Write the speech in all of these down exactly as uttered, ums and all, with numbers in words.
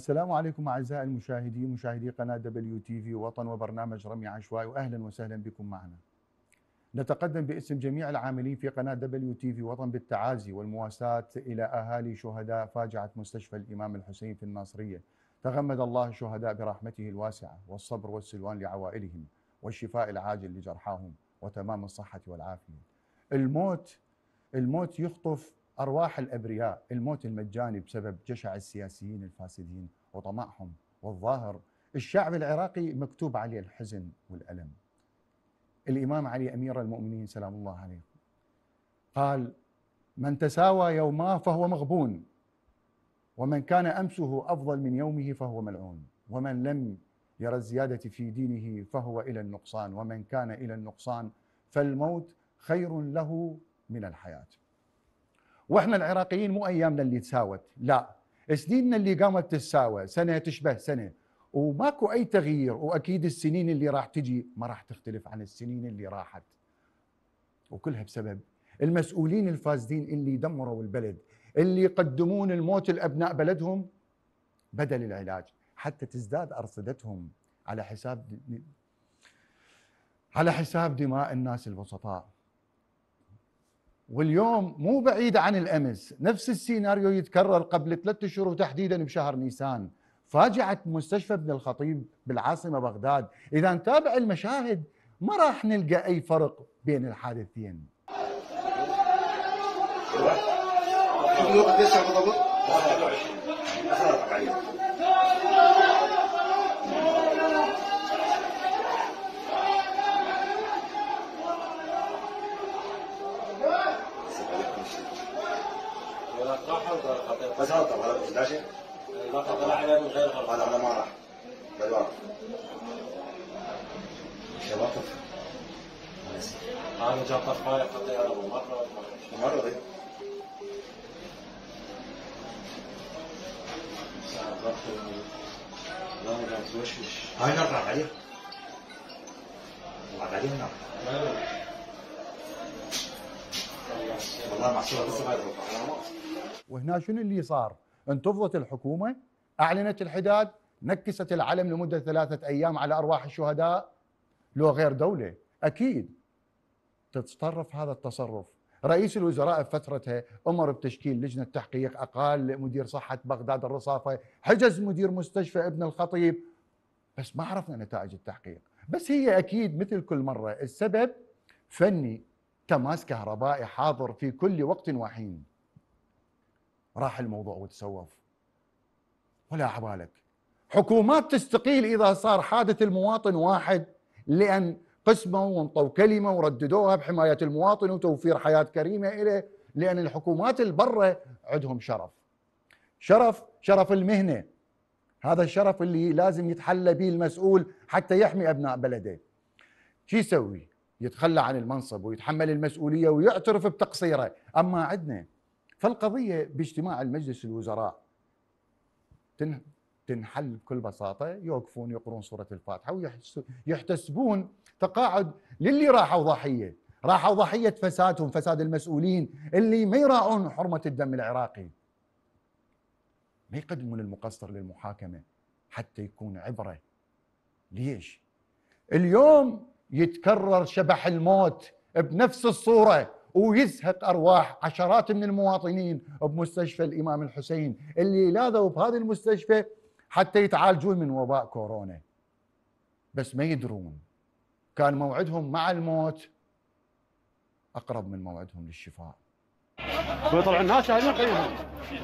السلام عليكم أعزائي المشاهدين مشاهدي قناة دبليو تي في وطن وبرنامج رمي عشوائي، وأهلا وسهلا بكم معنا. نتقدم باسم جميع العاملين في قناة دبليو تي في وطن بالتعازي والمواساة إلى أهالي شهداء فاجعة مستشفى الإمام الحسين في الناصرية. تغمد الله الشهداء برحمته الواسعة والصبر والسلوان لعوائلهم والشفاء العاجل لجرحاهم وتمام الصحة والعافية. الموت الموت يخطف أرواح الأبرياء، الموت المجاني بسبب جشع السياسيين الفاسدين وطمعهم، والظاهر الشعب العراقي مكتوب عليه الحزن والألم. الإمام علي أمير المؤمنين سلام الله عليه قال: من تساوى يوماه فهو مغبون، ومن كان أمسه أفضل من يومه فهو ملعون، ومن لم يرى الزيادة في دينه فهو إلى النقصان، ومن كان إلى النقصان فالموت خير له من الحياة. واحنا العراقيين مو ايامنا اللي تساوت، لا، سنيننا اللي قامت تتساوى، سنه تشبه سنه، وماكو اي تغيير، واكيد السنين اللي راح تجي ما راح تختلف عن السنين اللي راحت، وكلها بسبب المسؤولين الفاسدين اللي دمروا البلد، اللي يقدمون الموت لابناء بلدهم بدل العلاج، حتى تزداد ارصدتهم على حساب على حساب دماء الناس البسطاء. واليوم مو بعيد عن الأمس نفس السيناريو يتكرر قبل ثلاثة أشهر، وتحديدا بشهر نيسان، فاجعة مستشفى ابن الخطيب بالعاصمة بغداد. إذا نتابع المشاهد ما راح نلقى أي فرق بين الحادثين. بس هذا طبعا هذا لا شيء لا طلع عليه من غير غلط، هذا ما راح بل واقف شباب طف انا جاب طف مالي خطي انا مره مره ذي ساعه ضغط لا ما قاعد توشوش هاي نار راح عليه راح عليه نار والله محسوبه بس ما يروح. وهنا شنو اللي صار؟ انتفضت الحكومة، أعلنت الحداد، نكست العلم لمدة ثلاثة أيام على أرواح الشهداء. لو غير دولة أكيد تتصرف هذا التصرف. رئيس الوزراء بفترتها أمر بتشكيل لجنة تحقيق، أقال مدير صحة بغداد الرصافة، حجز مدير مستشفى ابن الخطيب، بس ما عرفنا نتائج التحقيق. بس هي أكيد مثل كل مرة السبب فني، تماس كهربائي حاضر في كل وقت وحين. راح الموضوع وتسوف، ولا عبالك حكومات تستقيل إذا صار حادث المواطن واحد، لأن قسموا وانطوا كلمة ورددوها بحماية المواطن وتوفير حياة كريمة إليه، لأن الحكومات البرة عندهم شرف شرف شرف المهنة. هذا الشرف اللي لازم يتحلى به المسؤول حتى يحمي أبناء بلده. شو يسوي؟ يتخلى عن المنصب ويتحمل المسؤولية ويعترف بتقصيره. أما عندنا فالقضية باجتماع المجلس الوزراء تنحل بكل بساطة، يوقفون يقرون سورة الفاتحة ويحتسبون تقاعد للي راحوا ضحية، راحوا ضحية فسادهم، فساد المسؤولين اللي ما يراعون حرمة الدم العراقي، ما يقدمون المقصر للمحاكمة حتى يكون عبرة. ليش؟ اليوم يتكرر شبح الموت بنفس الصورة ويزهق أرواح عشرات من المواطنين بمستشفى الإمام الحسين اللي لاذوا بهذا المستشفى حتى يتعالجون من وباء كورونا، بس ما يدرون كان موعدهم مع الموت أقرب من موعدهم للشفاء. ويطلع الناس هذين قيمهم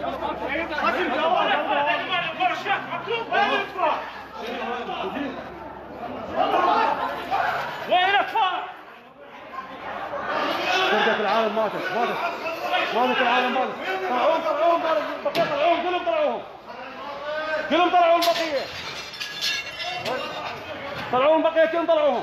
وينك فرقة العالم ماتت ماتت ماتت العالم ماتت. طلعوهم طلعوهم البقية طلعوهم كلهم طلعوهم كلهم طلعوا البقية طلعوهم البقية كلهم طلعوهم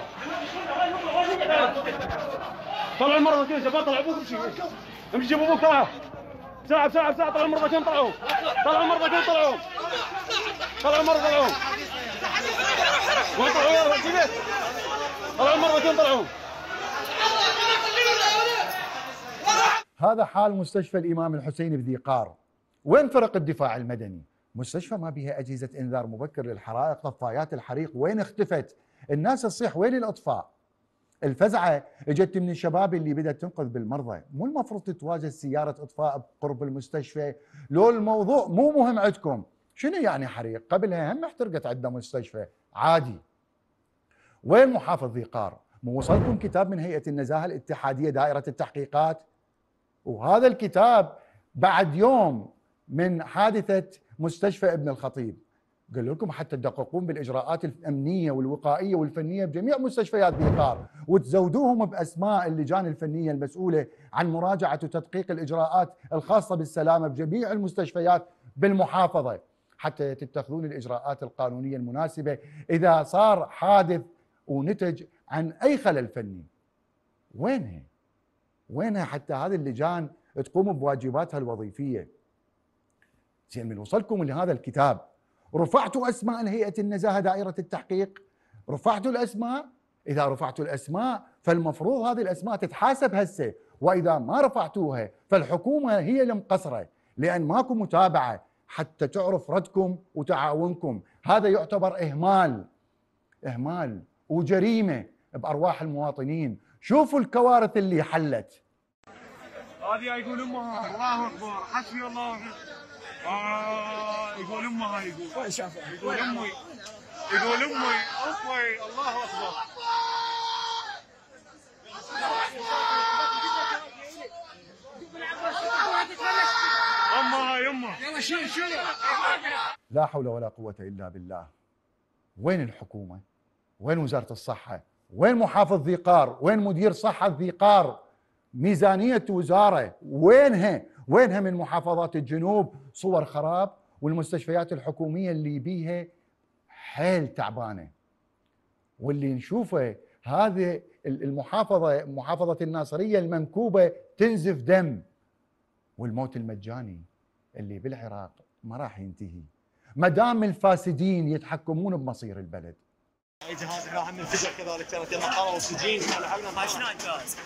طلعوا المرضى كلهم شباب طلعوا ابوك شيء امشي جيبوا ابوك طلعوا بسرعة بسرعة بسرعة طلعوا المرضى كلهم طلعوهم طلعوا المرضى كلهم طلعوهم طلعوا المرضى طلعوهم وين طلعوا يا رجل طلعوا المرضى كلهم طلعوهم. هذا حال مستشفى الإمام الحسين بذي قار. وين فرق الدفاع المدني؟ مستشفى ما بيها أجهزة إنذار مبكر للحرائق، طفايات الحريق وين اختفت؟ الناس تصيح وين الإطفاء؟ الفزعة اجت من الشباب اللي بدأت تنقذ بالمرضى، مو المفروض تتواجد سيارة إطفاء بقرب المستشفى؟ لو الموضوع مو مهم عندكم، شنو يعني حريق؟ قبلها هم احترقت عندنا مستشفى عادي. وين محافظ ذي قار؟ مو وصلكم كتاب من هيئة النزاهة الاتحادية دائرة التحقيقات؟ وهذا الكتاب بعد يوم من حادثة مستشفى ابن الخطيب، قال لكم حتى تدققون بالإجراءات الأمنية والوقائية والفنية بجميع مستشفيات ذي قار، وتزودوهم بأسماء اللجان الفنية المسؤولة عن مراجعة وتدقيق الإجراءات الخاصة بالسلامة بجميع المستشفيات بالمحافظة، حتى تتخذون الإجراءات القانونية المناسبة إذا صار حادث ونتج عن أي خلل فني. وينها؟ وينها حتى هذه اللجان تقوم بواجباتها الوظيفية؟ زين، من وصلكم لهذا الكتاب رفعتوا أسماء لهيئة النزاهة دائرة التحقيق؟ رفعتوا الأسماء؟ إذا رفعتوا الأسماء فالمفروض هذه الأسماء تتحاسب هسه، وإذا ما رفعتوها فالحكومة هي المقصرة، لأن ماكو متابعة حتى تعرف ردكم وتعاونكم. هذا يعتبر إهمال إهمال وجريمة بأرواح المواطنين. شوفوا الكوارث اللي حلت. هذه يقول امها الله اكبر حسبي الله ونعم. آه يقول امها يقول يقول امي يقول امي امي الله اكبر. امها يمه يلا شيل شيل. لا حول ولا قوة إلا بالله. وين الحكومة؟ وين وزارة الصحة؟ وين محافظ ذي قار؟ وين مدير صحة ذي قار؟ ميزانية وزارة وينها؟ وينها من محافظات الجنوب؟ صور خراب، والمستشفيات الحكومية اللي بيها حيل تعبانة. واللي نشوفه هذه المحافظة محافظة الناصرية المنكوبة تنزف دم، والموت المجاني اللي بالعراق ما راح ينتهي ما دام الفاسدين يتحكمون بمصير البلد. اي جهاز هنا هم انفجر كذلك، كانت يلا قروا اكسجين لعبنا ما شنو الجهاز؟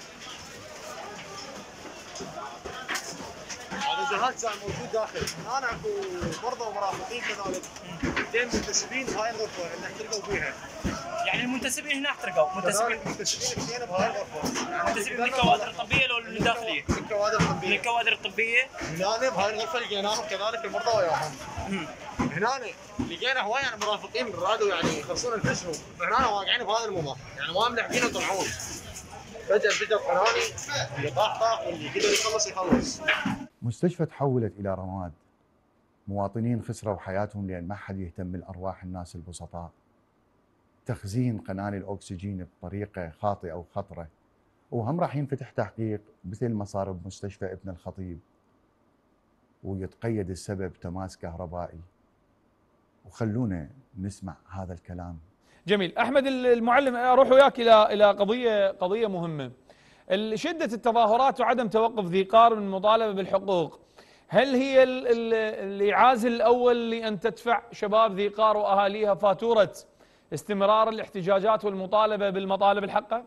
هذا الجهاز كان موجود داخل، هنا اكو مرضى ومرافقين كذلك، اثنين منتسبين بهاي الغرفه اللي احترقوا فيها. يعني المنتسبين هنا احترقوا، منتسبين منتسبين اثنين بهاي الغرفه. منتسبين من الكوادر الطبيه ولا من الداخليه؟ من الكوادر الطبيه. من الكوادر الطبيه؟ هنا بهاي الغرفه لقيناهم كذلك المرضى وياهم. هنا لقينا هواي يعني مرافقين رادوا يعني يخلصون انفسهم، هنا واقعين بهذا الممر، يعني ما ملحقين يطلعون. فجأة انفجر قناني اللي طاح طاح واللي يقدر يخلص يخلص. مستشفى تحولت إلى رماد، مواطنين خسروا حياتهم لأن ما حد يهتم بالأرواح الناس البسطاء، تخزين قناني الأكسجين بطريقة خاطئة وخطرة، وهم راح ينفتح تحقيق مثل ما صار بمستشفى ابن الخطيب ويتقيد السبب تماس كهربائي. وخلونا نسمع هذا الكلام. جميل. احمد المعلم، اروح وياك الى الى قضيه قضيه مهمه. شده التظاهرات وعدم توقف ذي قار من المطالبه بالحقوق، هل هي الإعازة الأول لأن تدفع شباب ذي قار وأهاليها فاتورة استمرار الاحتجاجات والمطالبة بالمطالب الحقة؟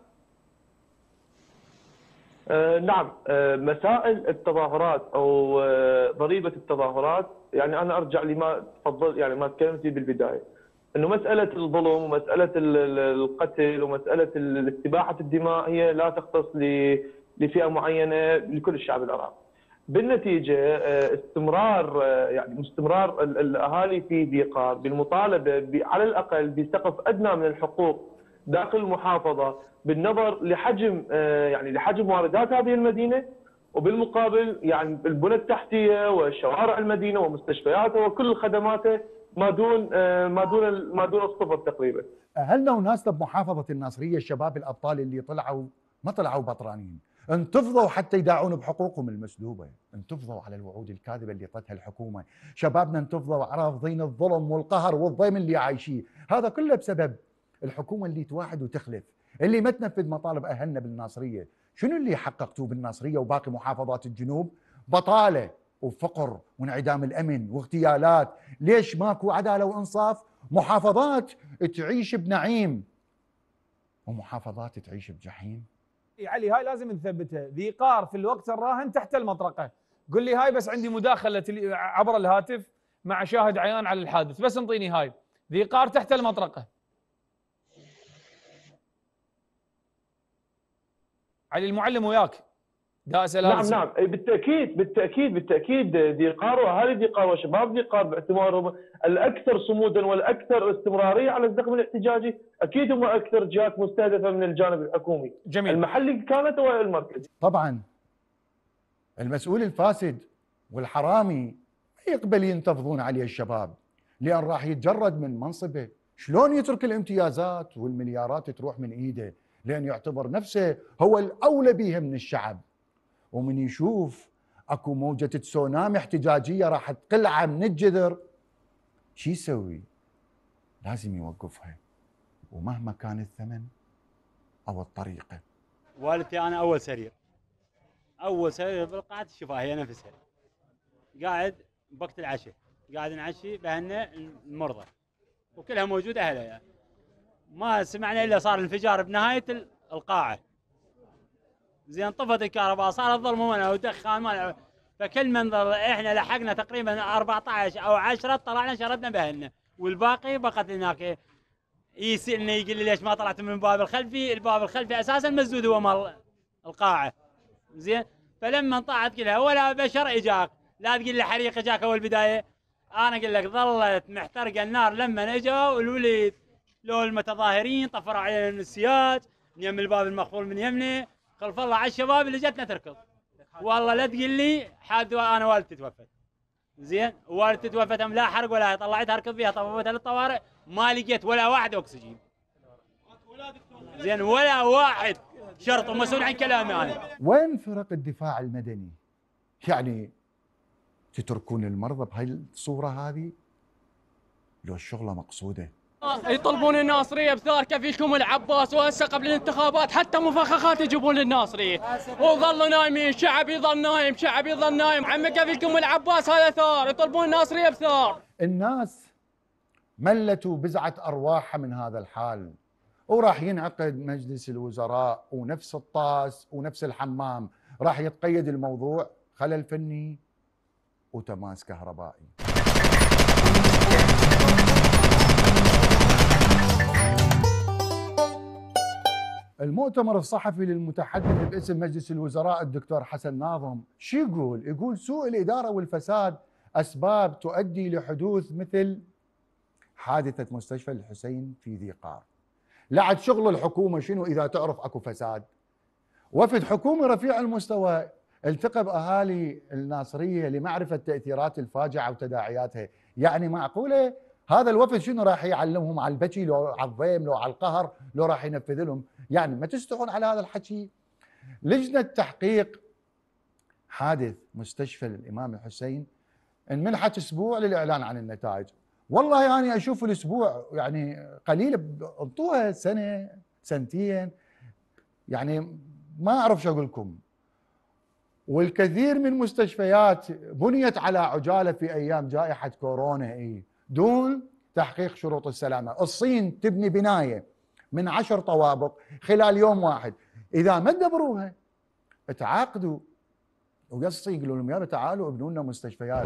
آه نعم. آه مسائل التظاهرات أو آه ضريبة التظاهرات، يعني أنا أرجع لما تفضل يعني ما تكلمت فيه بالبداية، إنه مسألة الظلم ومسألة القتل ومسألة استباحة الدماء هي لا تختص لفئة معينة، لكل الشعب العراقي. بالنتيجه استمرار يعني استمرار الاهالي في ذي قار بالمطالبه على الاقل بسقف ادنى من الحقوق داخل المحافظه بالنظر لحجم يعني لحجم واردات هذه المدينه، وبالمقابل يعني البنى التحتيه وشوارع المدينه ومستشفياتها وكل خدماتها ما دون ما دون ما دون الصفر تقريبا. اهلنا وناسنا بمحافظه الناصريه الشباب الابطال اللي طلعوا ما طلعوا بطرانين، انتفضوا حتى يداعون بحقوقهم المسلوبه، انتفضوا على الوعود الكاذبه اللي طتها الحكومه، شبابنا انتفضوا رافضين الظلم والقهر والضيم اللي عايشيه، هذا كله بسبب الحكومه اللي توعد وتخلف، اللي ما تنفذ مطالب اهلنا بالناصريه. شنو اللي حققتوه بالناصريه وباقي محافظات الجنوب؟ بطاله وفقر وانعدام الامن واغتيالات، ليش ماكو عداله وانصاف؟ محافظات تعيش بنعيم ومحافظات تعيش بجحيم. علي هاي لازم نثبتها، ذي قار في الوقت الراهن تحت المطرقه، قل لي هاي بس عندي مداخله عبر الهاتف مع شاهد عيان على الحادث. بس انطيني هاي. ذي قار تحت المطرقه. علي المعلم وياك. دا اسال نعم نعم بالتاكيد بالتاكيد بالتاكيد ذي قار واهالي ذي قار وشباب ذي قار باعتبارهم الاكثر صمودا والاكثر استمراريه على الزخم الاحتجاجي، اكيد هم اكثر جهات مستهدفه من الجانب الحكومي. جميل. المحلي كانت والمركزي. طبعا المسؤول الفاسد والحرامي ما يقبل ينتفضون عليه الشباب، لان راح يتجرد من منصبه. شلون يترك الامتيازات والمليارات تروح من ايده؟ لان يعتبر نفسه هو الاولى بها من الشعب. ومن يشوف اكو موجة تسونامي احتجاجية راح تقلعه من الجذر، شو يسوي؟ لازم يوقفها، ومهما كان الثمن او الطريقة. والدتي انا اول سرير اول سرير بالقاعة تشوفها هي نفسها، قاعد بوقت العشاء قاعد نعشي بهنا المرضى وكلها موجودة اهلها يعني. ما سمعنا الا صار انفجار بنهاية القاعة، زين طفت الكهرباء صار الظلم هنا ودخان ما، فكل منظر احنا لحقنا تقريبا أربعة عشر او عشرة طلعنا شردنا بهنا، والباقي بقت هناك يسالني يقول لي ليش ما طلعت من الباب الخلفي؟ الباب الخلفي اساسا مسدود هو مال القاعه. زين فلما طلعت كلها ولا بشر اجاك، لا تقول لي حريق اجاك اول بدايه، انا اقول لك ظلت محترقه النار لما اجوا الوليد لو المتظاهرين طفروا علينا السياج من يم الباب المقفول من يمني، خلف الله على الشباب اللي جتنا تركض. والله لا تقول لي حد انا والدتي توفت. زين والدتي توفت لا حرق ولا طلعتها اركض فيها طففتها للطوارئ ما لقيت ولا واحد اكسجين. زين ولا واحد شرط ومسؤول عن كلامي انا. وين فرق الدفاع المدني؟ يعني تتركون المرضى بهاي الصورة هذه؟ لو الشغلة مقصودة. يطلبون الناصريه بثار كفيلكم العباس، وهسه قبل الانتخابات حتى مفخخات يجيبون للناصريه، وظلوا نايمين، شعب يظل نايم، شعب يظل نايم، عم كفيلكم العباس هذا ثار، يطلبون الناصريه بثار. الناس ملتوا بزعة ارواحها من هذا الحال، وراح ينعقد مجلس الوزراء ونفس الطاس ونفس الحمام، راح يتقيد الموضوع خلل فني وتماس كهربائي. المؤتمر الصحفي للمتحدث باسم مجلس الوزراء الدكتور حسن ناظم شو يقول؟ يقول سوء الإدارة والفساد أسباب تؤدي لحدوث مثل حادثة مستشفى الحسين في ذي قار. لعد شغل الحكومة شنو إذا تعرف أكو فساد؟ وفد حكومي رفيع المستوى التقى بأهالي الناصرية لمعرفة تأثيرات الفاجعة وتداعياتها. يعني معقولة هذا الوفد شنو راح يعلمهم على البكي لو على الضيم لو على القهر لو راح ينفذ لهم؟ يعني ما تستحون على هذا الحكي. لجنة تحقيق حادث مستشفى الإمام الحسين انمنحت أسبوع للإعلان عن النتائج. والله يعني أشوف الأسبوع يعني قليل، انطوها سنة سنتين، يعني ما أعرف شو أقول لكم. والكثير من مستشفيات بنيت على عجالة في أيام جائحة كورونا إيه دون تحقيق شروط السلامة. الصين تبني بناية من عشر طوابق خلال يوم واحد، إذا ما دبروها تعاقدوا وقصي يقولوا لهم يلا تعالوا ابنوا لنا مستشفيات.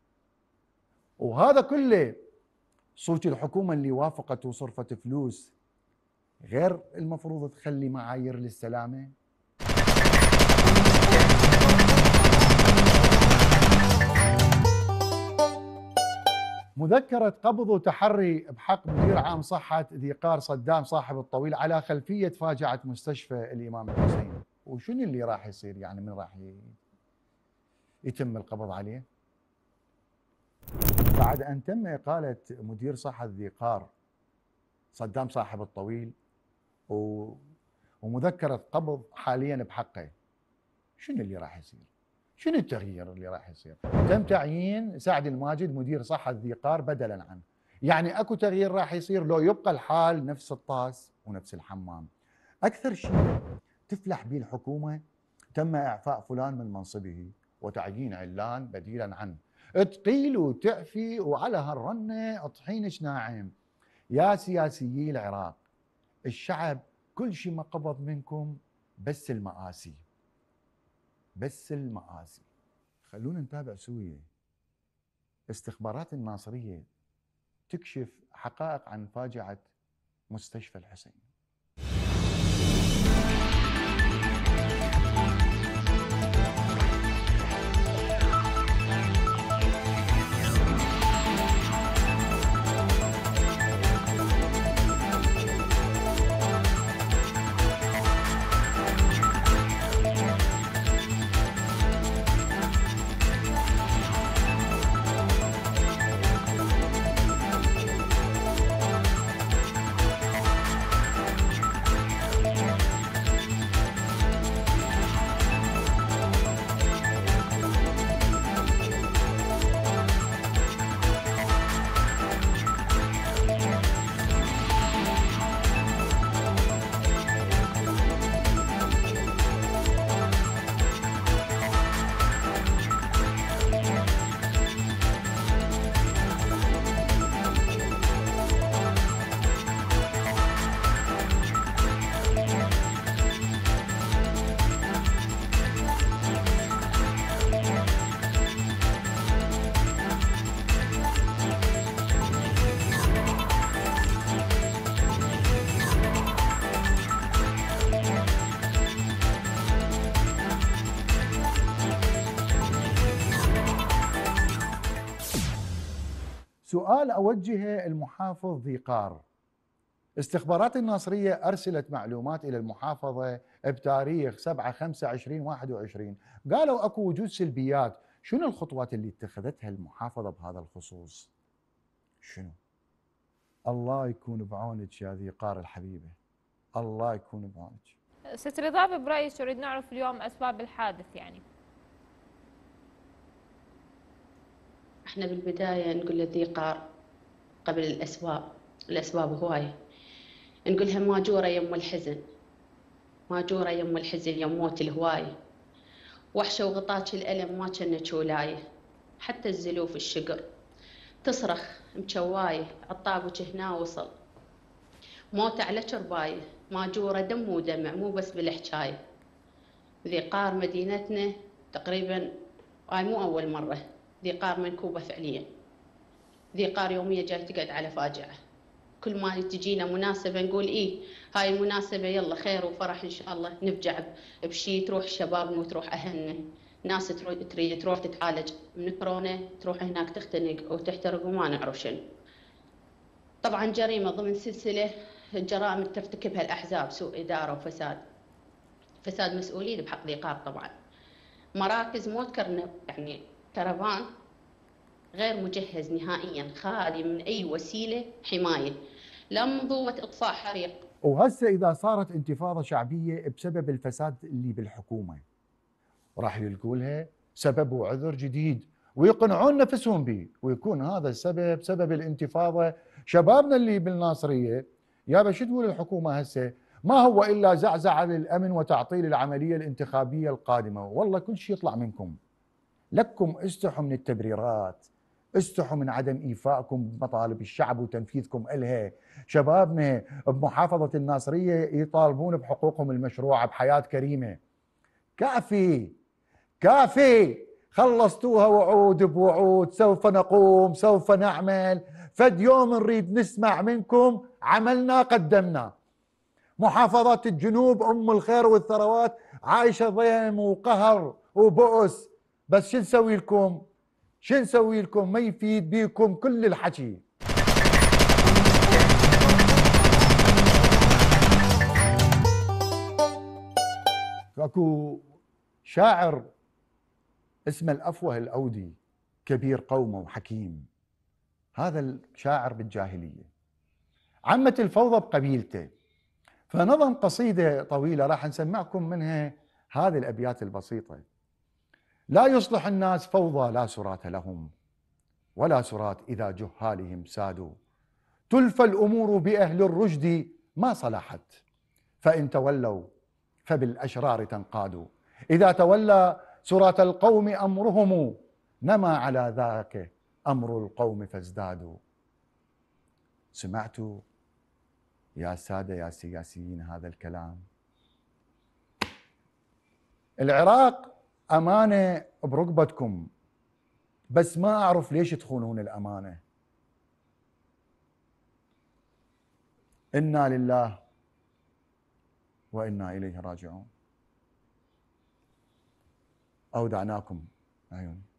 وهذا كله صوت الحكومة اللي وافقت وصرفت فلوس غير المفروض تخلي معايير للسلامة. مذكرة قبض وتحري بحق مدير عام صحة ذي قار صدام صاحب الطويل على خلفية فاجعة مستشفى الإمام الحسين. وشنو اللي راح يصير؟ يعني من راح يتم القبض عليه؟ بعد أن تم إقالة مدير صحة ذي قار صدام صاحب الطويل و... ومذكرة قبض حاليا بحقه، شنو اللي راح يصير؟ شنو التغيير اللي راح يصير؟ تم تعيين سعد الماجد مدير صحة ذي قار بدلا عنه. يعني اكو تغيير راح يصير لو يبقى الحال نفس الطاس ونفس الحمام. اكثر شيء تفلح به الحكومة تم اعفاء فلان من منصبه وتعيين علان بديلا عنه. تقيل وتعفي وعلى هالرنة طحينك ناعم. يا سياسيي العراق، الشعب كل شيء ما قبض منكم بس المآسي، بس المآسي. خلونا نتابع سوية. استخبارات الناصرية تكشف حقائق عن فاجعة مستشفى الحسين. سؤال أوجهه المحافظ ذي قار. استخبارات الناصرية أرسلت معلومات إلى المحافظة بتاريخ سبعة خمسة عشرين واحد وعشرين، قالوا أكو وجود سلبيات. شنو الخطوات اللي اتخذتها المحافظة بهذا الخصوص؟ شنو؟ الله يكون بعونك يا ذي قار الحبيبة، الله يكون بعونك. ست رضا، برأيك نريد نعرف اليوم أسباب الحادث. يعني احنا بالبداية نقول لذي قار قبل الأسباب، الأسباب هواية، نقولها ماجورة يم الحزن، ماجورة يم الحزن يم موت الهواية، وحشة وغطاك الألم ما كنك ولاية، حتى الزلوف الشقر تصرخ مشواية، عطابك هنا وصل، موت على شرباية، ماجورة دم ودمع مو بس بالحكاية. ذي قار مدينتنا تقريبا هاي مو أول مرة، ذي قار منكوبة فعليا. ذي قار يوميا جاي تقعد على فاجعة، كل ما تجينا مناسبة نقول إيه هاي مناسبة يلا خير وفرح إن شاء الله نفجع بشي، تروح شبابنا وتروح أهلنا، ناس تريد تروح تتعالج من كورونا تروح هناك تختنق وتحترق وما نعرف شنو. طبعا جريمة ضمن سلسلة الجرائم ترتكبها الأحزاب، سوء إدارة وفساد، فساد مسؤولين بحق ذي قار. طبعا مراكز مو تكرنا يعني كرفان غير مجهز نهائيا، خالي من أي وسيلة حماية، لا منظومة إطفاء حريق. وهسه إذا صارت انتفاضة شعبية بسبب الفساد اللي بالحكومة راح يلقوا لها سبب وعذر جديد ويقنعون نفسهم به، ويكون هذا السبب سبب الانتفاضة. شبابنا اللي بالناصرية يابا شو تقول الحكومة هسه؟ ما هو إلا زعزعة للأمن وتعطيل العملية الانتخابية القادمة. والله كل شيء يطلع منكم، لكم استحوا من التبريرات، استحوا من عدم إيفائكم بمطالب الشعب وتنفيذكم إلها. شبابنا بمحافظة الناصرية يطالبون بحقوقهم المشروعة بحياة كريمة. كافي كافي، خلصتوها وعود بوعود، سوف نقوم سوف نعمل، فد يوم نريد نسمع منكم عملنا قدمنا. محافظات الجنوب أم الخير والثروات عايشة ضيم وقهر وبؤس، بس شو نسوي لكم؟ شو نسوي لكم؟ ما يفيد بيكم كل الحكي. اكو شاعر اسمه الأفوه الأودي، كبير قومه وحكيم. هذا الشاعر بالجاهلية عمت الفوضى بقبيلته، فنظم قصيدة طويلة راح نسمعكم منها هذه الأبيات البسيطة. لا يصلح الناس فوضى لا سرات لهم، ولا سرات إذا جهالهم سادوا، تلفى الأمور بأهل الرشد ما صلحت، فإن تولوا فبالأشرار تنقادوا، إذا تولى سرات القوم أمرهم، نما على ذاك أمر القوم فازدادوا. سمعتوا يا سادة يا سياسيين هذا الكلام؟ العراق أمانة برقبتكم، بس ما أعرف ليش تخونون الأمانة. إنا لله وإنا إليه راجعون. أودعناكم عيوني.